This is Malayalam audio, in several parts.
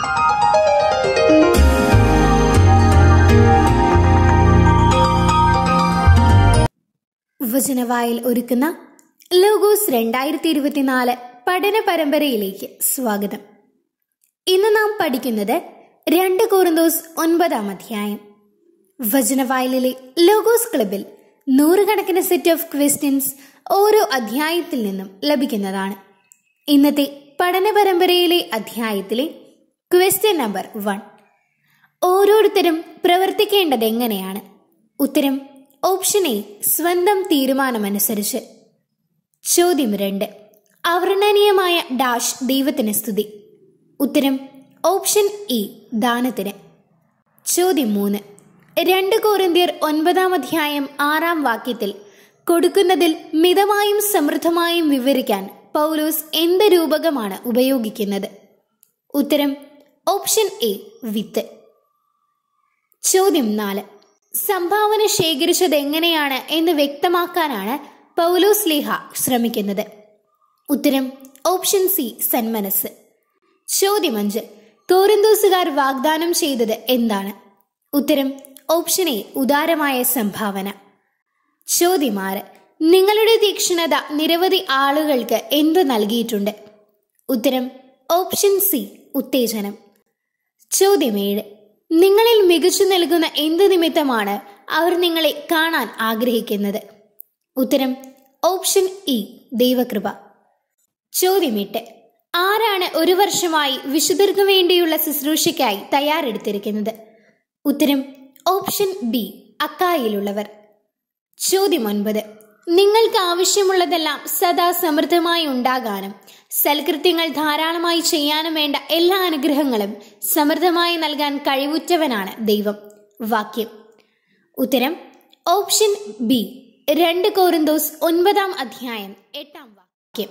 വചനവായിൽ ഒരുക്കുന്ന ലോഗോസ് 2024 പഠന പരമ്പരയിലേക്ക് സ്വാഗതം. ഇന്ന് നാം പഠിക്കുന്നത് 2 കൊരിന്തോസ് 9 അധ്യായം. വചനവായിലെ ലോഗോസ് ക്ലബിൽ 100 കണക്കിന് സെറ്റ് ഓഫ് ക്വസ്റ്റ്യൻസ് ഓരോ അധ്യായത്തിൽ നിന്നും ലഭിക്കുന്നതാണ്. ഇന്നത്തെ പഠന പരമ്പരയിലെ അധ്യായത്തിലെ ക്വസ്റ്റ്യൻ നമ്പർ 1. ഓരോരുത്തരും പ്രവർത്തിക്കേണ്ടത് എങ്ങനെയാണ്? ഉത്തരം ഓപ്ഷൻ എ, സ്വന്തം തീരുമാനമനുസരിച്ച്. ചോദ്യം 2. അവർണ്ണനീയമായ ഡാഷ് ദൈവത്തിന് സ്തുതി. ഉത്തരം ഓപ്ഷൻ ഇ, ദാനത്തിന്. ചോദ്യം 3. 2 കൊരിന്ത്യർ 9 അധ്യായം 6 വാക്യത്തിൽ കൊടുക്കുന്നതിൽ മിതമായും സമൃദ്ധമായും വിവരിക്കാൻ പൗലോസ് എന്ത് രൂപകമാണ് ഉപയോഗിക്കുന്നത്? ഉത്തരം ഓപ്ഷൻ എ, വിത്ത്. ചോദ്യം 4. സംഭാവന ശേഖരിച്ചത് എങ്ങനെയാണ് എന്ന് വ്യക്തമാക്കാനാണ് പൗലോസ് ലീഹ ശ്രമിക്കുന്നത്. ഉത്തരം ഓപ്ഷൻ സി, സന്മനസ്. ചോദ്യം 5. കൊരിന്തോസുകാർ വാഗ്ദാനം ചെയ്തത് എന്താണ്? ഉത്തരം ഓപ്ഷൻ എ, ഉദാരമായ സംഭാവന. ചോദ്യം 6. നിങ്ങളുടെ തീക്ഷ്ണത നിരവധി ആളുകൾക്ക് എന്ത് നൽകിയിട്ടുണ്ട്? ഉത്തരം ഓപ്ഷൻ സി, ഉത്തേജനം. ചോദ്യം 7. നിങ്ങളിൽ മികച്ചു നൽകുന്ന എന്ത് നിമിത്തമാണ് അവർ നിങ്ങളെ കാണാൻ ആഗ്രഹിക്കുന്നത്? ഉത്തരം ഓപ്ഷൻ ഇ, ദൈവകൃപ. ചോദ്യം 8. ആരാണ് 1 വർഷമായി വിശുദ്ധർക്ക് വേണ്ടിയുള്ള ശുശ്രൂഷയ്ക്കായി തയ്യാറെടുത്തിരിക്കുന്നത്? ഉത്തരം ഓപ്ഷൻ ബി, അക്കായിലുള്ളവർ. ചോദ്യം 9. നിങ്ങൾക്ക് ആവശ്യമുള്ളതെല്ലാം സദാ സമൃദ്ധമായി ഉണ്ടാകാനും സൽകൃത്യങ്ങൾ ധാരാളമായി ചെയ്യാനും വേണ്ട എല്ലാ അനുഗ്രഹങ്ങളും സമൃദ്ധമായി നൽകാൻ കഴിവുറ്റവനാണ് ദൈവം. വാക്യം. ഉത്തരം ഓപ്ഷൻ ബി, 2 കൊരിന്തോസ് 9 അധ്യായം 8 വാക്യം.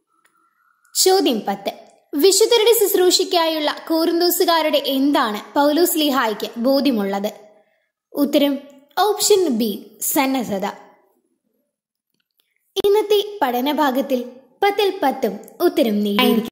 ചോദ്യം 10. വിശുദ്ധരുടെ ശുശ്രൂഷയ്ക്കായുള്ള കൊരിന്തോസുകാരുടെ എന്താണ് പൗലോസ് ലീഹായ്ക്ക് ബോധ്യമുള്ളത്? ഉത്തരം ഓപ്ഷൻ ബി, സന്നദ്ധത. ഇന്നത്തെ പഠനഭാഗത്തിൽ 10-10 ഉത്തരം നേടിയിരിക്കുന്നു.